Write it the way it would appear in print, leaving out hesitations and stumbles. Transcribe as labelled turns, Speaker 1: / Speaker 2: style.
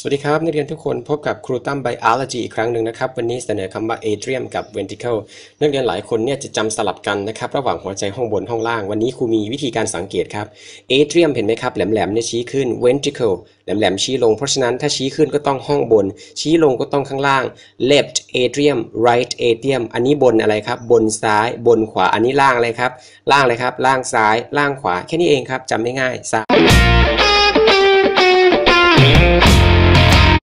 Speaker 1: สวัสดีครับนักเรียนทุกคนพบกับครูตั้ม Biology อีกครั้งหนึ่งนะครับวันนี้เสนอคำว่า Atrium กับ Ventricle นักเรียนหลายคนเนี่ยจะจำสลับกันนะครับระหว่างหัวใจห้องบนห้องล่างวันนี้ครูมีวิธีการสังเกตครับ Atrium เห็นไหมครับแหลมๆเนี่ยชี้ขึ้น Ventricle แหลมๆชี้ลงเพราะฉะนั้นถ้าชี้ขึ้นก็ต้องห้องบนชี้ลงก็ต้องข้างล่าง Left Atrium Right Atrium อันนี้บนอะไรครับบนซ้ายบนขวาอันนี้ล่างอะไรครับล่างอะไรครับล่างซ้ายล่างขวาแค่นี้เองครับจำง่ายๆ